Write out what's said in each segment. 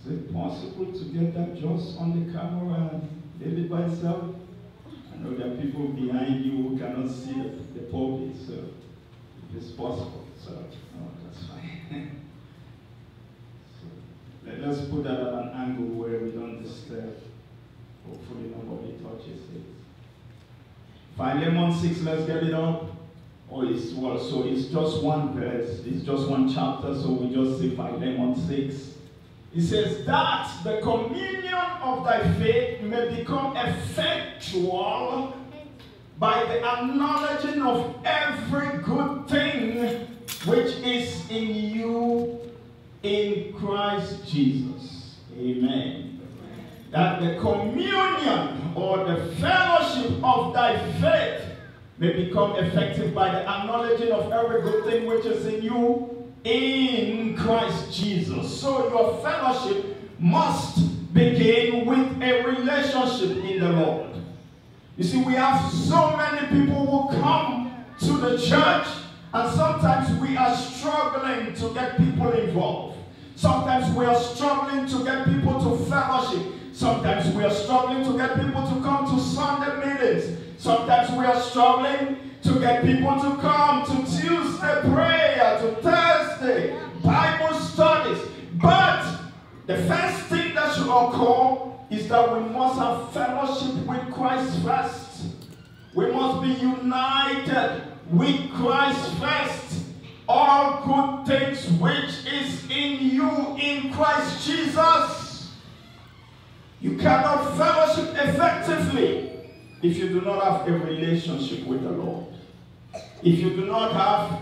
Is it possible to get that just on the camera and leave it by itself? I know there are people behind you who cannot see the pulpit, so if it's possible. So, no, that's fine. So, let's put that at an angle where we don't disturb. Hopefully nobody touches it. Philemon 6, let's get it up. Oh, so it's just one verse, it's just one chapter, so we just say Philemon 6. It says that the communion of thy faith may become effectual by the acknowledging of every good thing which is in you in Christ Jesus. Amen. That the communion or the fellowship of thy faith may become effective by the acknowledging of every good thing which is in you in Christ Jesus. So your fellowship must begin with a relationship in the Lord. You see, we have so many people who come to the church, and sometimes we are struggling to get people involved. Sometimes we are struggling to get people to fellowship. Sometimes we are struggling to get people to come to Sunday meetings. Sometimes we are struggling to get people to come to Tuesday prayer, to Thursday Bible studies. But the first thing that should occur is that we must have fellowship with Christ first. We must be united with Christ first. All good things which is in you in Christ Jesus. You cannot fellowship effectively if you do not have a relationship with the Lord. If you do not have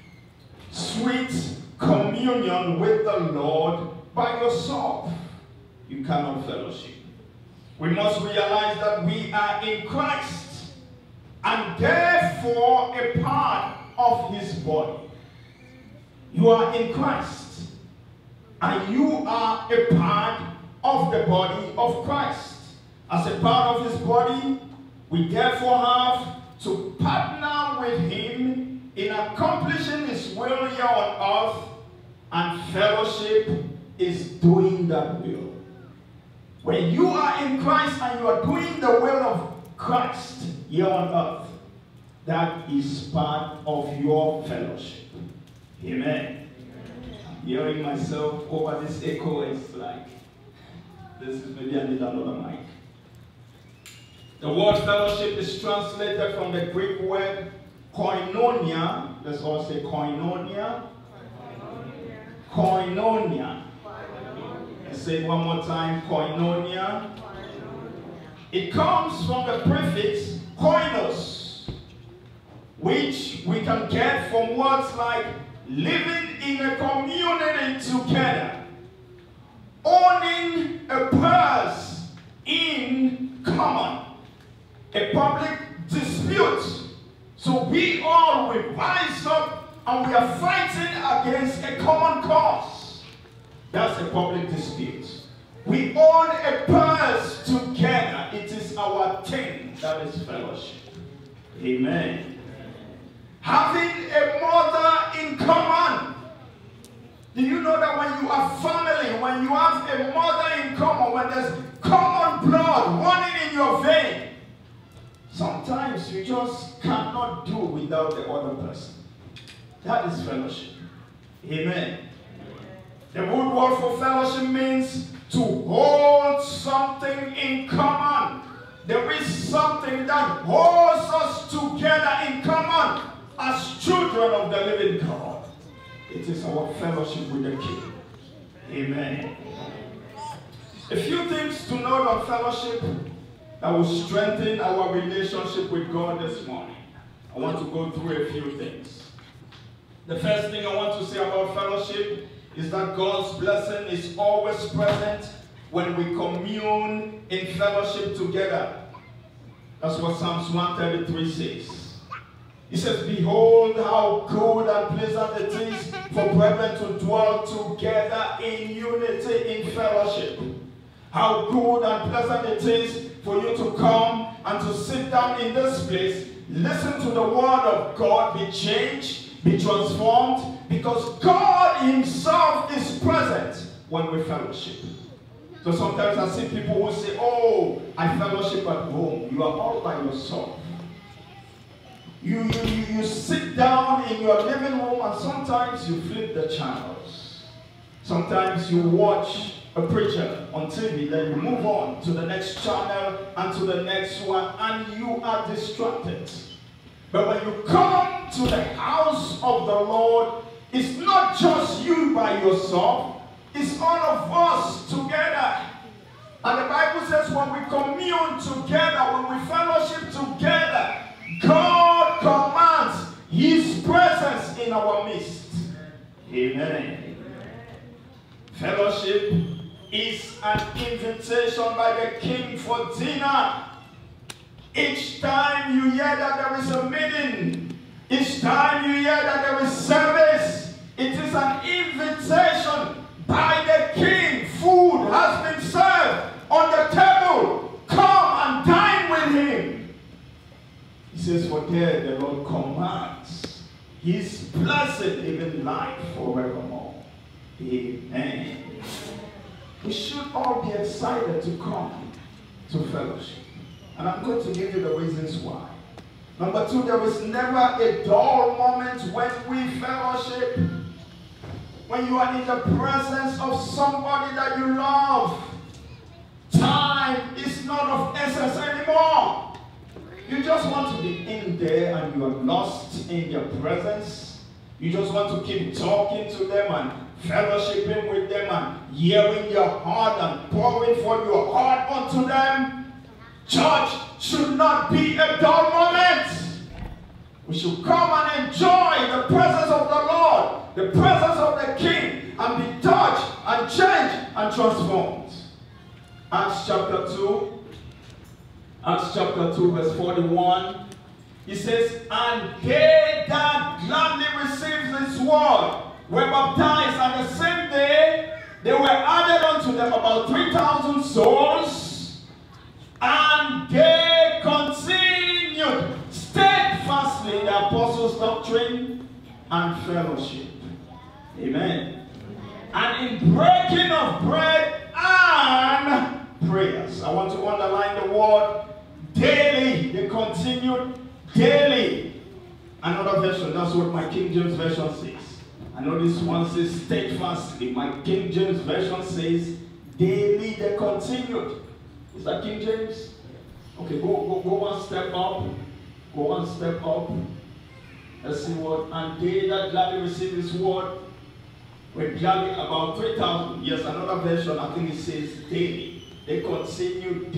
sweet communion with the Lord by yourself, you cannot fellowship. We must realize that we are in Christ and therefore a part of his body. You are in Christ and you are a part of the body of Christ. As a part of his body, we therefore have to partner with him in accomplishing his will here on earth, and fellowship is doing that will. When you are in Christ and you are doing the will of Christ here on earth, that is part of your fellowship. Amen. I'm hearing myself over this echo. It's like, this is maybe I need another mic. The word fellowship is translated from the Greek word koinonia. Let's all say koinonia. Koinonia. Let's say it one more time, koinonia. It comes from the prefix koinos, which we can get from words like living in a community together, owning a purse in common, a public dispute. So we all will rise up and we are fighting against a common cause. That's a public dispute. We own a purse together. It is our thing. That is fellowship. Amen. Having a mother in common. Do you know that when you are family, when you have a mother in common, when there's common blood running in your vein, sometimes you just cannot do without the other person. That is fellowship. Amen. The root word for fellowship means to hold something in common. There is something that holds us together in common as children of the living God. It is our fellowship with the King. Amen. A few things to note on fellowship that will strengthen our relationship with God this morning. I want to go through a few things. The first thing I want to say about fellowship is that God's blessing is always present when we commune in fellowship together. That's what Psalms 133 says. It says, behold how good and pleasant it is for brethren to dwell together in unity, in fellowship. How good and pleasant it is for you to come and to sit down in this place, listen to the word of God, be changed, be transformed, because God himself is present when we fellowship. So sometimes I see people who say, oh, I fellowship at home. You are all by yourself. You sit down in your living room and sometimes you flip the channels. Sometimes you watch a preacher on TV, then you move on to the next channel and to the next one, and you are distracted. But when you come to the house of the Lord, it's not just you by yourself, it's all of us together. And the Bible says when we commune together, when we fellowship together, God commands His presence in our midst. Amen. Fellowship is an invitation by the King for dinner. Each time you hear that there is a meeting, each time you hear that there is service, it is an invitation by the King. Food has been served on the table. Come and dine with Him. He says, for there the Lord commands His blessed even life forevermore. Amen. We should all be excited to come to fellowship. And I'm going to give you the reasons why. Number two, there is never a dull moment when we fellowship. When you are in the presence of somebody that you love, time is not of essence anymore. You just want to be in there and you are lost in their presence. You just want to keep talking to them and fellowshipping with them and hearing their heart and pouring for your heart unto them. Church should not be a dull moment. We should come and enjoy the presence of the Lord, the presence of the King, and be touched and changed and transformed. Acts chapter 2 verse 41, he says, and they that gladly received this word were baptized, and the same day there were added unto them about 3,000 souls, and they continued steadfastly in the apostles' doctrine and fellowship. Amen. And in breaking of bread and prayers. I want to underline the word daily. They continued daily. Another version, that's what my King James Version says. I know this one says steadfastly. My King James Version says daily they continued. Is that King James? Okay, go one step up. Go one step up. Let's see what. And they that gladly received this word were gladly about 3,000. Yes, another version, I think it says daily. They continued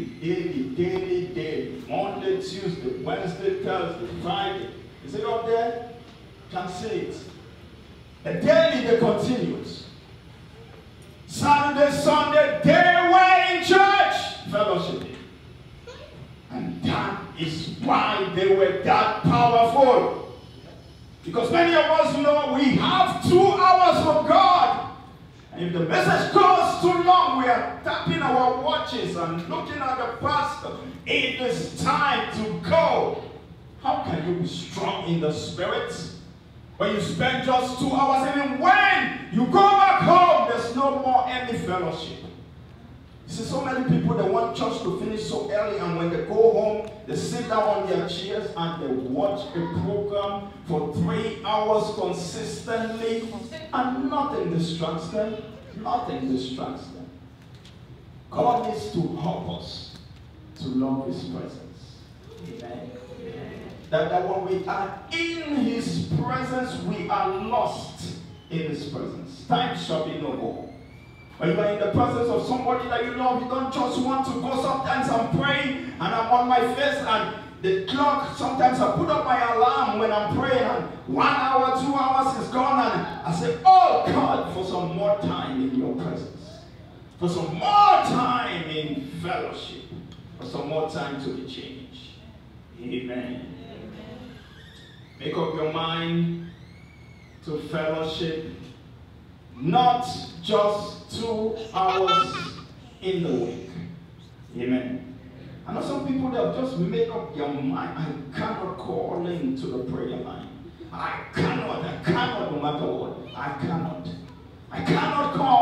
daily. Monday, Tuesday, Wednesday, Thursday, Friday. Is it up there? Can see it. And daily they continued. Saturday, Sunday, they were in church fellowshipping. And that is why they were that powerful. Because many of us know we have 2 hours for God. And if the message goes too long, we are tapping our watches and looking at the pastor. It is time to go. How can you be strong in the spirit when you spend just 2 hours? Even when you go back home, there's no more any fellowship. You see, so many people, they want church to finish so early, and when they go home, they sit down on their chairs and they watch a program for 3 hours consistently, and nothing distracts them. Nothing distracts them. God needs to help us to love His presence. Amen. That when we are in His presence, we are lost in His presence. Time shall be no more. When you are in the presence of somebody that you love, you don't just want to go. Sometimes I'm praying and I'm on my face and the clock, sometimes I put up my alarm when I'm praying and 1 hour, 2 hours is gone, and I say, oh God, for some more time in your presence. For some more time in fellowship. For some more time to be changed. Amen. Make up your mind to fellowship, not just 2 hours in the week. Amen. I know some people that have just made up their mind. I cannot call into the prayer line. I cannot, no matter what. I cannot come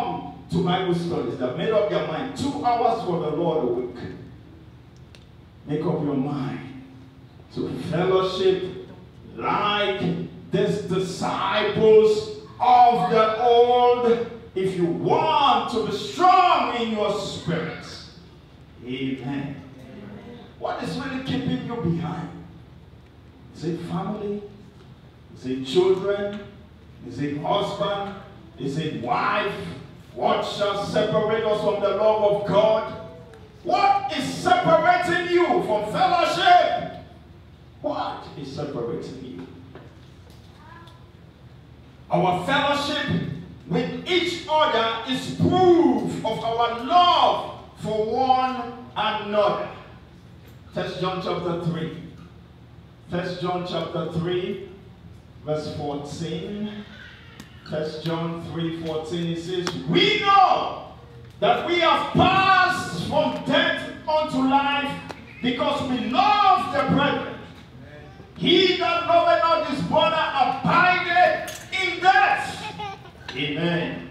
to Bible studies. They've made up their mind. 2 hours for the Lord a week. Make up your mind to fellowship like these disciples of the old, if you want to be strong in your spirits. Amen. What is really keeping you behind? Is it family? Is it children? Is it husband? Is it wife? What shall separate us from the love of God? What is separating you from fellowship? What is separating you? Our fellowship with each other is proof of our love for one another. 1 John chapter 3. 1 John chapter 3, verse 14. 1 John 3:14, it says, we know that we have passed from death unto life because we love the brethren. He that loveth not his brother abideth in death. Amen.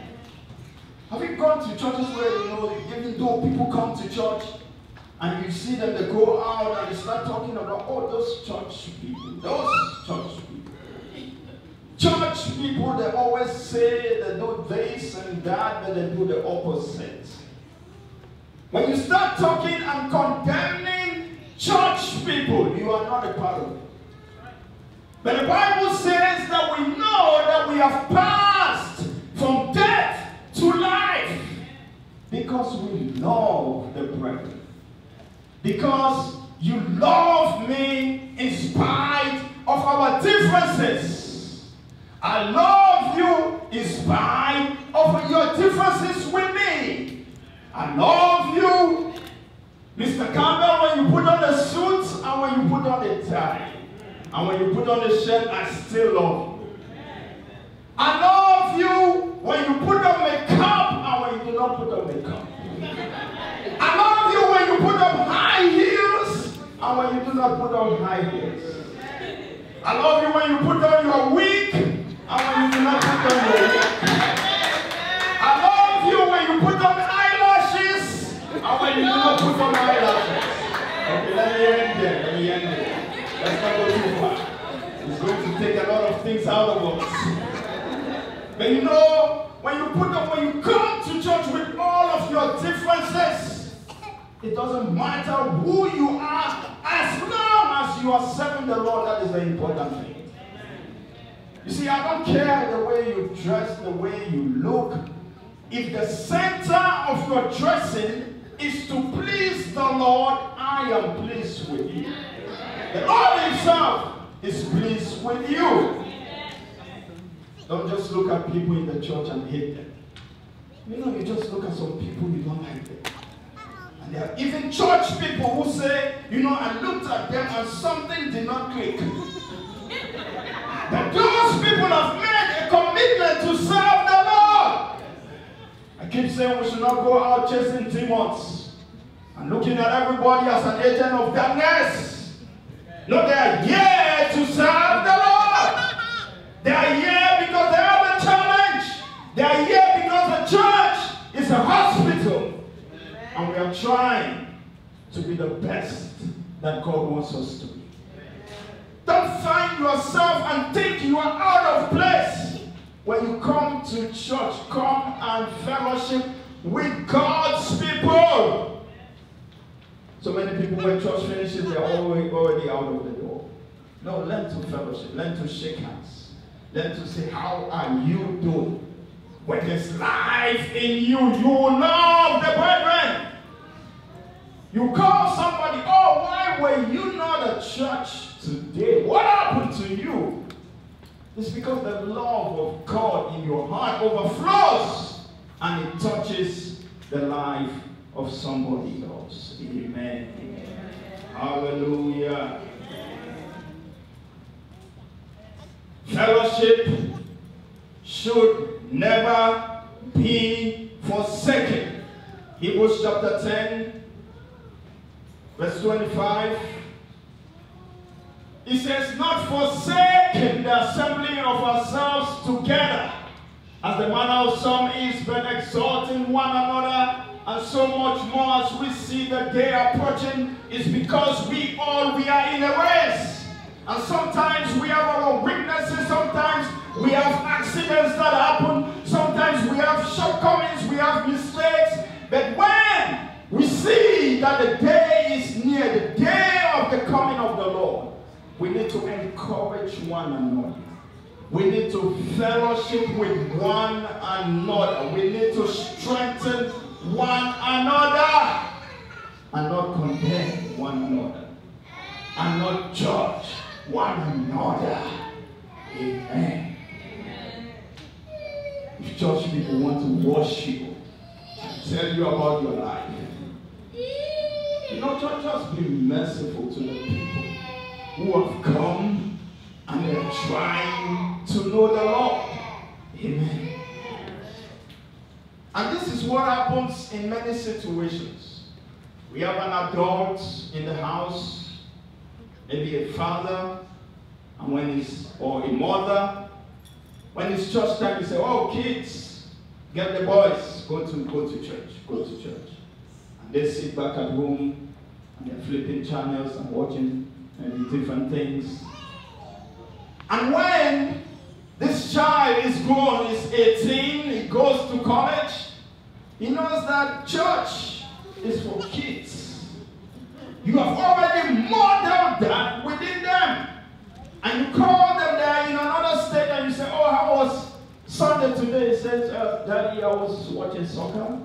Have you gone to churches where, even though people come to church, and you see them, they go out and they start talking about, oh, those church people, those church people. Church people, they always say they do this and that, but they do the opposite. When you start talking and condemning church people, you are not a part of it. But the Bible says that we know that we have passed from death to life because we love the brethren. Because you love me in spite of our differences. I love you in spite of your differences with me. I love you, Mr. Campbell, when you put on the suit and when you put on the tie. And when you put on the shirt, I still love you. I love you when you put on makeup and when you do not put on makeup. I love you when you put on high heels and when you do not put on high heels. I love you when you put on your wig and when you do not put on your wig. I love you when you put on eyelashes and when you do not put on eyelashes. Okay, let me end there. Let me end there. Let's not go too far. It's going to take a lot of things out of us. But you know, when you come to church with all of your differences, it doesn't matter who you are, as long as you are serving the Lord. That is the important thing. You see, I don't care the way you dress, the way you look. If the center of your dressing is to please the Lord, I am pleased with you. The Lord himself is pleased with you. Don't just look at people in the church and hate them. You just look at some people, you don't like them. And there are even church people who say, I looked at them and something did not click. But those people have made a commitment to serve the Lord. I keep saying we should not go out chasing demons and looking at everybody as an agent of darkness. No, they are here to serve the Lord. They are here because they have a challenge. They are here because the church is a hospital. And we are trying to be the best that God wants us to be. Don't find yourself and think you are out of place. When you come to church, come and fellowship with God's people. So many people, when church finishes, they're already out of the door. No, learn to fellowship. Learn to shake hands. Learn to say, how are you doing? When there's life in you, you love the brethren. You call somebody, oh, why were you not at church today? What happened to you? It's because the love of God in your heart overflows and it touches the life of somebody else. Amen. Amen. Hallelujah. Fellowship should never be forsaken. Hebrews chapter 10, verse 25. It says, not forsaking the assembling of ourselves together, as the manner of some is, but exalting one another, and so much more as we see the day approaching, is because we are in a race. And sometimes we have our weaknesses, sometimes we have accidents that happen, sometimes we have shortcomings, we have mistakes. But when we see that the day is near, the day of the coming of the Lord, we need to encourage one another. We need to fellowship with one another. We need to strengthen one another and not condemn one another and not judge one another. Amen. If church people want to worship, tell you about your life, you know, just be merciful to the people who have come and they're trying to know the Lord. Amen. And this is what happens in many situations. We have an adult in the house, maybe a father, and or a mother. When it's church time, you say, "Oh, kids, get the boys, go to church, go to church." And they sit back at home and they're flipping channels and watching different things. And when this child is grown, is 18, he goes to college, he knows that church is for kids. You have already modeled that within them. And you call them there in another state and you say, "Oh, how was Sunday today?" He says, "Daddy, I was watching soccer.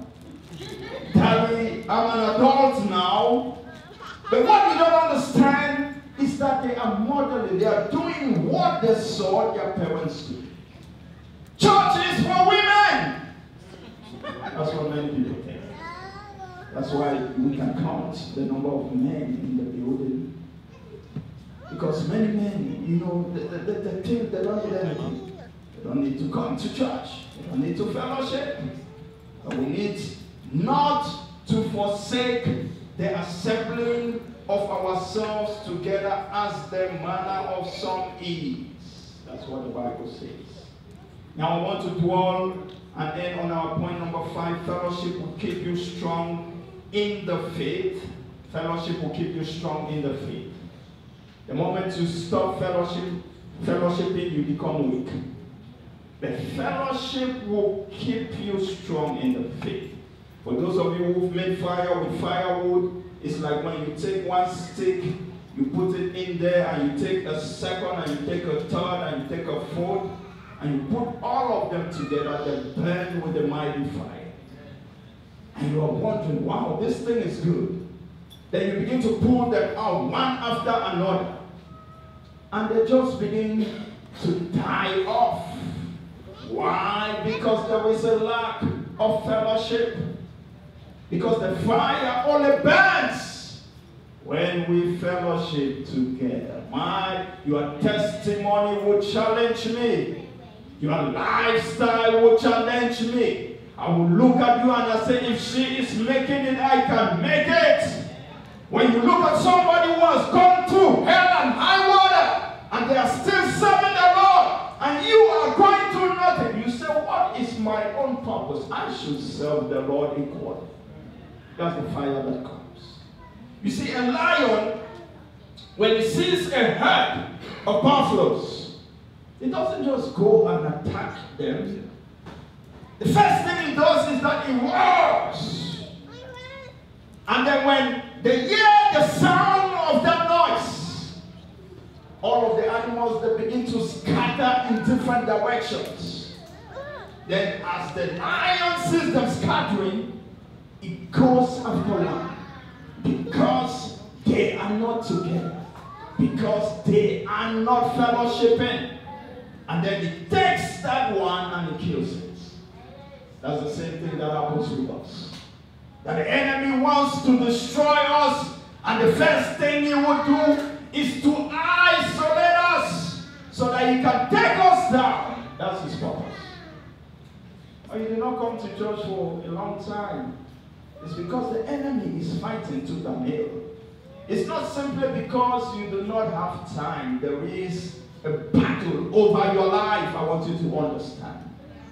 Daddy, I'm an adult now." But what you don't understand is that they are modeling, they are doing what they saw their parents do. Church is for women. That's what many people think. That's why we can count the number of men in the building. Because many men, you know, they think they don't need anything. They don't need to come to church. They don't need to fellowship. But we need not to forsake the assembling of ourselves together as the manner of some is. That's what the Bible says. Now I want to dwell and end on our point number 5. Fellowship will keep you strong in the faith. Fellowship will keep you strong in the faith. The moment you stop fellowshipping, you become weak. The fellowship will keep you strong in the faith. For those of you who've made fire with firewood, it's like when you take one stick, you put it in there, and you take a second, and you take a third, and you take a fourth, and you put all of them together, they burn with a mighty fire. And you are wondering, wow, this thing is good. Then you begin to pull them out one after another. And they just begin to die off. Why? Because there is a lack of fellowship. Because the fire only burns when we fellowship together. Your testimony will challenge me. Your lifestyle will challenge me. I will look at you and I say, if she is making it, I can make it. When you look at somebody who has gone through hell and high water, and they are still serving the Lord, and you are going through nothing, you say, what is my own purpose? I should serve the Lord equally. That's the fire that comes. You see, a lion, when he sees a herd of buffaloes, he doesn't just go and attack them. The first thing he does is that he roars. And then when they hear the sound of that noise, all of the animals, they begin to scatter in different directions. Then as the lion sees them scattering, it goes after one. Because they are not together. Because they are not fellowshipping. And then it takes that one and it kills it. That's the same thing that happens with us. That the enemy wants to destroy us, and the first thing he will do is to isolate us so that he can take us down. That's his purpose. Or you did not come to church for a long time. It's because the enemy is fighting tooth and nail. It's not simply because you do not have time. There is a battle over your life. I want you to understand.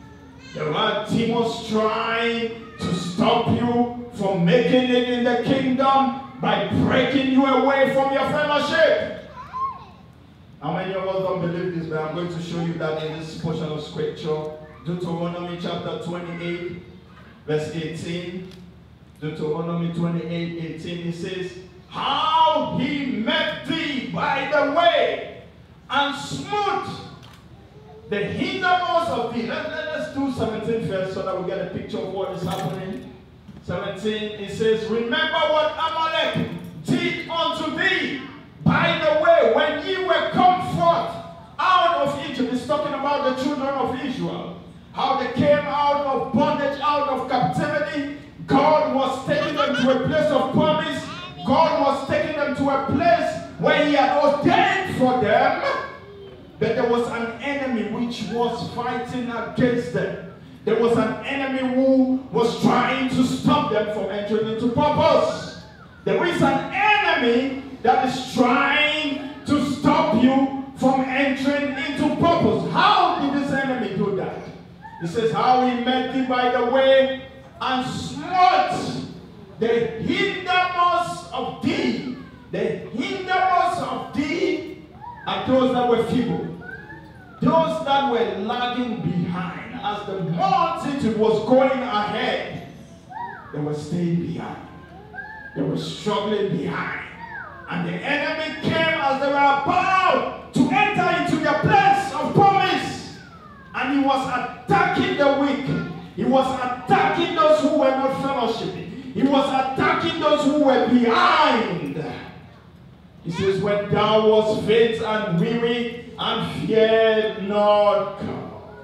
There are demons trying to stop you from making it in the kingdom by breaking you away from your fellowship. How many of us don't believe this? But I'm going to show you that in this portion of scripture. Deuteronomy chapter 28, verse 18. Deuteronomy 28, 18. It says, how he met thee by the way and smote the hindermost of thee. Let's do 17 first so that we get a picture of what is happening. 17, it says, remember what Amalek did unto thee by the way when ye were come forth out of Egypt. It's talking about the children of Israel. How they came out of bondage, out of captivity. God was taking them to a place of promise. God was taking them to a place where he had ordained for them. But there was an enemy which was fighting against them. There was an enemy who was trying to stop them from entering into purpose. There is an enemy that is trying to stop you from entering into purpose. How did this enemy do that? He says, how he met thee by the way and smote the hindermost of thee. The hindermost of thee are those that were feeble. Those that were lagging behind. As the multitude was going ahead, they were staying behind. They were struggling behind. And the enemy came as they were about to enter into their place of promise. And he was attacking the weak. He was attacking those who were not fellowshipping. He was attacking those who were behind. He says, when thou wast faint and weary and feared not God.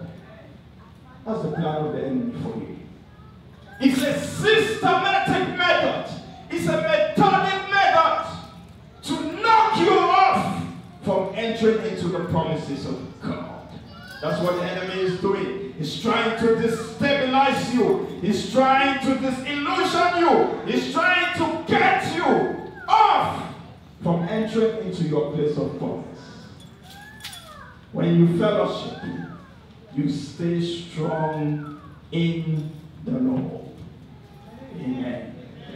That's the plan of the enemy for you. It's a systematic method. It's a methodic method to knock you off from entering into the promises of God. That's what the enemy is doing. He's trying to destabilize you. He's trying to disillusion you. He's trying to get you off from entering into your place of promise. When you fellowship, you stay strong in the Lord. Amen.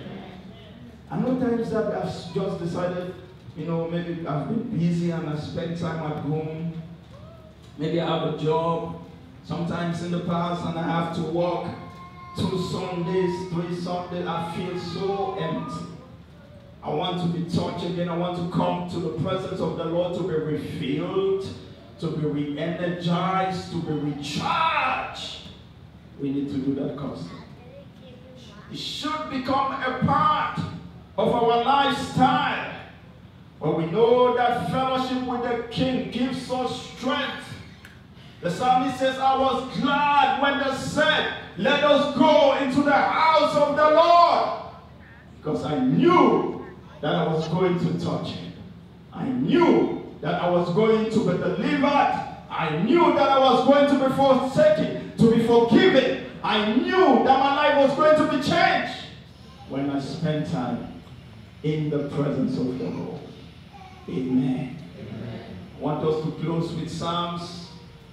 I know times that I've just decided, maybe I've been busy and I spend time at home. Maybe I have a job. Sometimes in the past, and I have to work 2 Sundays, 3 Sundays. I feel so empty. I want to be touched again. I want to come to the presence of the Lord to be refilled, to be re-energized, to be recharged. We need to do that constantly. It should become a part of our lifestyle, where we know that fellowship with the King gives us strength. The psalmist says, I was glad when they said, let us go into the house of the Lord. Because I knew that I was going to touch him. I knew that I was going to be delivered. I knew that I was going to be forsaken, to be forgiven. I knew that my life was going to be changed when I spent time in the presence of the Lord. Amen. Amen. I want us to close with Psalms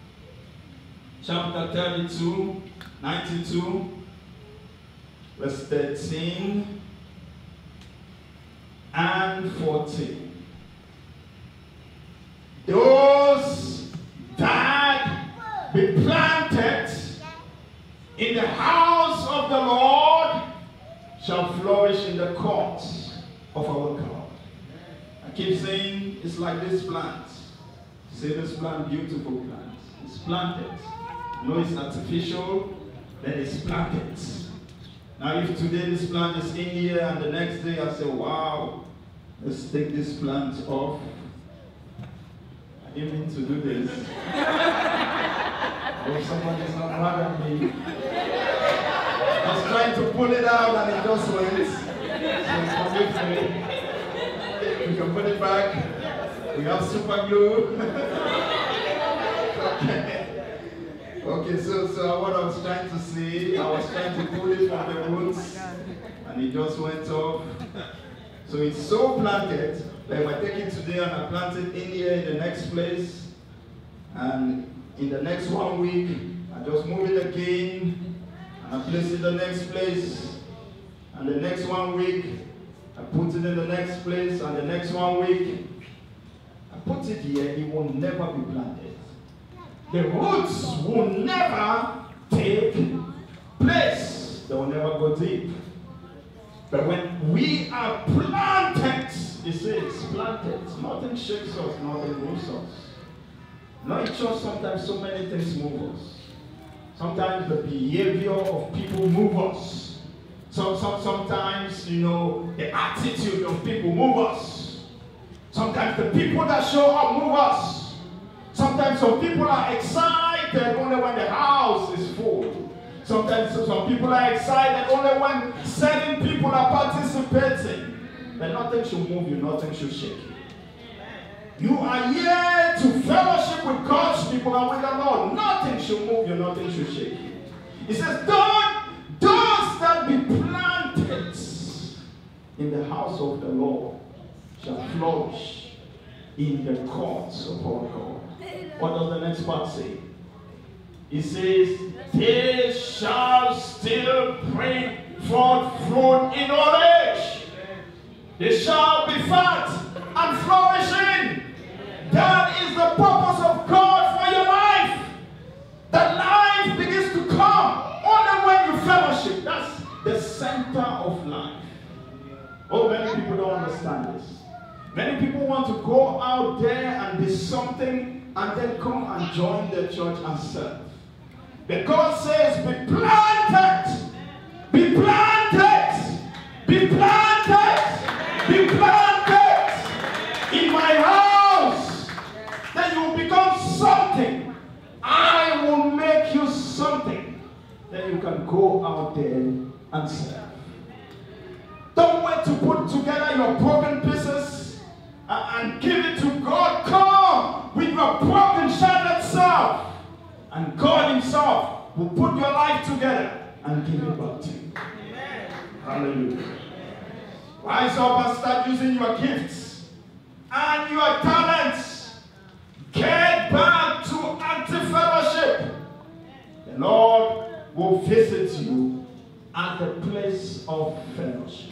chapter 32, 92, verse 13 and 14. Those that be planted in the house of the Lord shall flourish in the courts of our God. I keep saying it's like this plant. See this plant, beautiful plant. It's planted. No, it's artificial, then it's planted. Now if today this plant is in here and the next day I say, wow, let's take this plant off. I didn't mean to do this. Oh, somebody's not mad at me. I was trying to pull it out and it just went. So come with me. We can put it back. We have super glue. Okay, so what I was trying to say, I was trying to pull it from the roots and it just went off. So it's so planted that if I take it today and I plant it in here in the next place, and in the next 1 week, I just move it again, and I place it in the next place, and the next 1 week, I put it in the next place, and the next 1 week, I put it here, it will never be planted. The roots will never take place. They will never go deep. But when we are planted, it says planted, nothing shakes us, nothing moves us. Now in church, sometimes so many things move us. Sometimes the behavior of people move us. Sometimes, the attitude of people move us. Sometimes the people that show up move us. Sometimes some people are excited only when the house is full. Sometimes some people are excited only when certain people are participating. But nothing should move you, nothing should shake you. You are here to fellowship with God's people and with the Lord. Nothing should move you, nothing should shake you. He says, those that be planted in the house of the Lord shall flourish in the courts of our God. What does the next part say? He says, they shall still bring forth fruit in old age. They shall be fat and flourishing. That is the purpose of God for your life. That life begins to come only when you fellowship. That's the center of life. Oh, many people don't understand this. Many people want to go out there and be something and then come and join the church and serve. But God says, be planted, be planted, be planted, be planted in my house. Then you will become something. I will make you something. Then you can go out there and serve. Don't wait to put together your broken pieces and give it to God. Come with your broken, shattered self. And God himself will put your life together and give it back to you. Amen. Hallelujah. Rise up and start using your gifts and your talents. Get back to active fellowship. The Lord will visit you at the place of fellowship.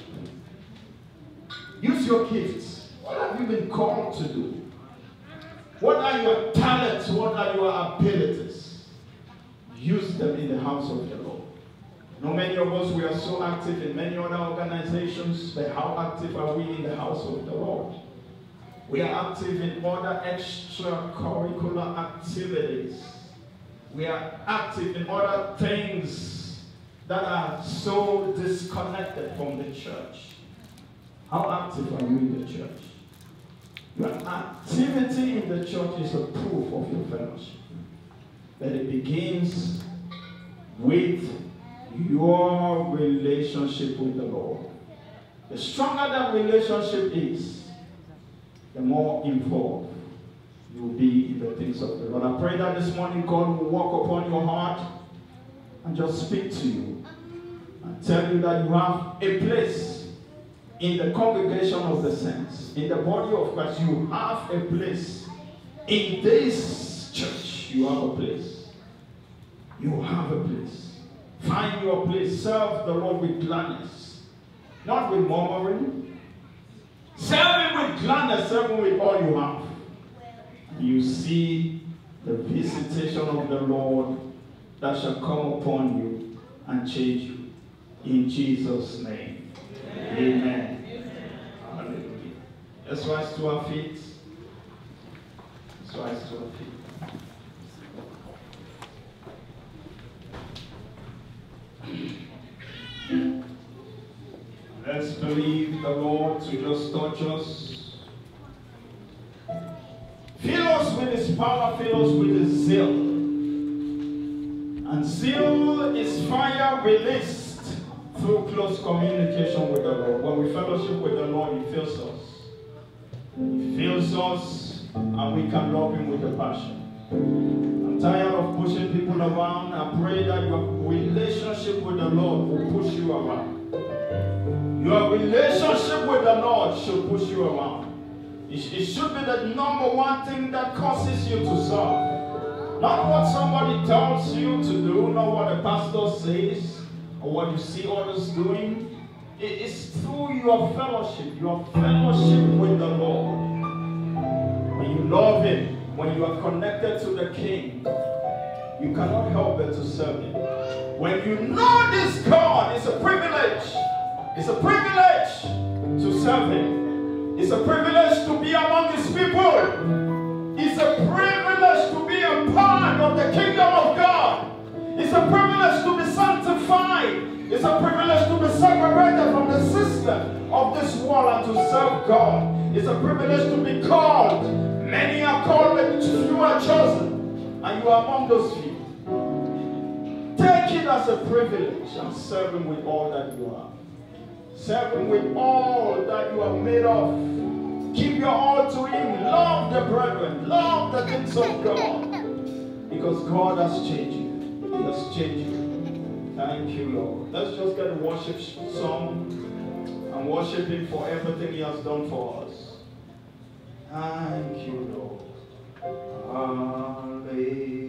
Use your gifts. What have you been called to do? What are your talents? What are your abilities? Use them in the house of the Lord. Now, many of us, we are so active in many other organizations, but how active are we in the house of the Lord? We are active in other extracurricular activities. We are active in other things that are so disconnected from the church. How active are you in the church? Your activity in the church is a proof of your fellowship. That it begins with your relationship with the Lord. The stronger that relationship is, the more involved you will be in the things of the Lord. I pray that this morning God will walk upon your heart and just speak to you and tell you that you have a place in the congregation of the saints, in the body of Christ. You have a place in this church. You have a place. You have a place. Find your place. Serve the Lord with gladness. Not with murmuring. Serve him with gladness. Serve him with all you have. And you see the visitation of the Lord that shall come upon you and change you. In Jesus' name. Amen. Amen. Hallelujah. Let's rise to our feet. Let's rise to our feet. Let's believe the Lord to just touch us. Fill us with his power, fill us with his zeal. And zeal is fire released through close communication with the Lord. When we fellowship with the Lord, he fills us. He fills us, and we can love him with a passion. I'm tired of pushing people around. I pray that your relationship with the Lord will push you around. Your relationship with the Lord should push you around. It should be the number one thing that causes you to serve. Not what somebody tells you to do, not what the pastor says, or what you see others doing. It's through your fellowship with the Lord. When you love Him, when you are connected to the King, you cannot help but to serve Him. When you know this God, it's a privilege. It's a privilege to serve Him. It's a privilege to be among His people. It's a privilege to be a part of the kingdom of God. It's a privilege to be sanctified. It's a privilege to be separated from the system of this world and to serve God. It's a privilege to be called. Many are called, but few are chosen. And you are among those few. Take it as a privilege and serve Him with all that you are. Serve Him with all that you are made of. Give your all to Him. Love the brethren. Love the things of God. Because God has changed you. He has changed you. Thank you, Lord. Let's just get a worship song and worship Him for everything He has done for us. Thank you, Lord. Hallelujah.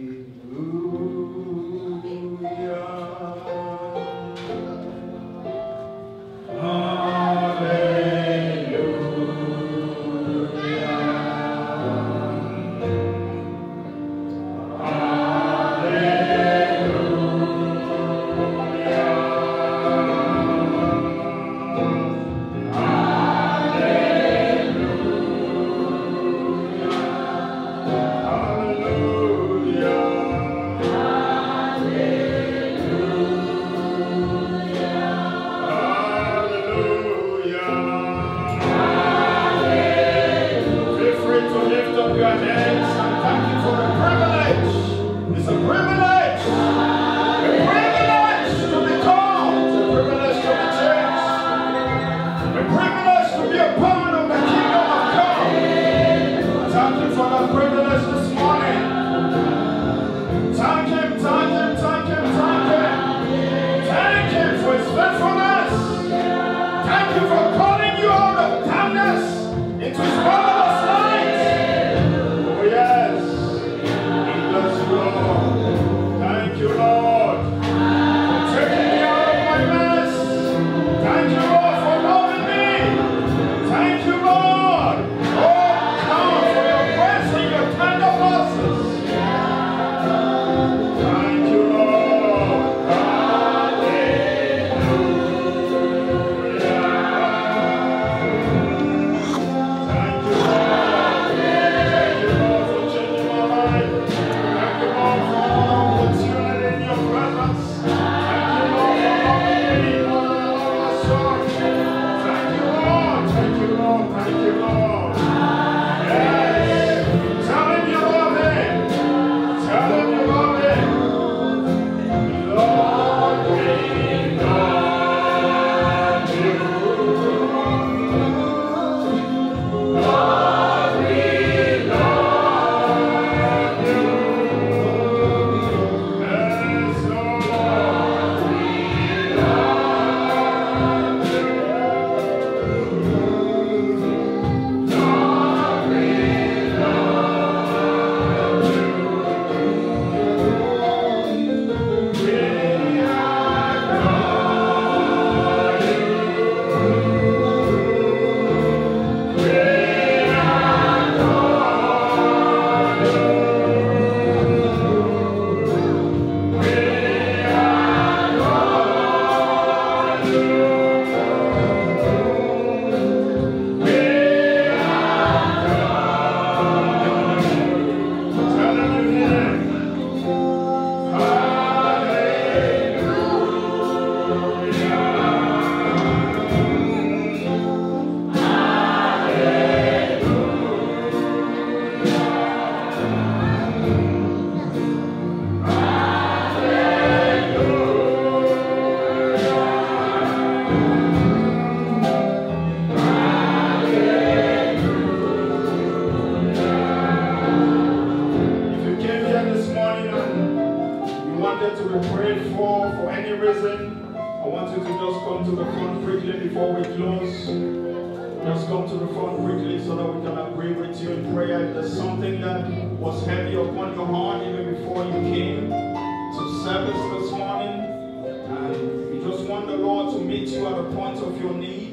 Just come to the front quickly so that we can agree with you in prayer. If there's something that was heavy upon your heart even before you came to service this morning. And we just want the Lord to meet you at the point of your need.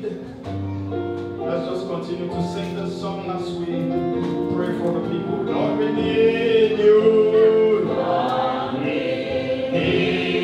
Let's just continue to sing this song as we pray for the people. Lord, we need you. Lord, we need you.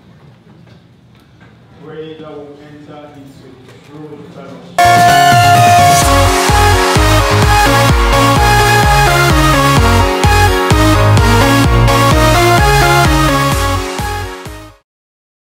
Pray that we'll enter into true fellowship.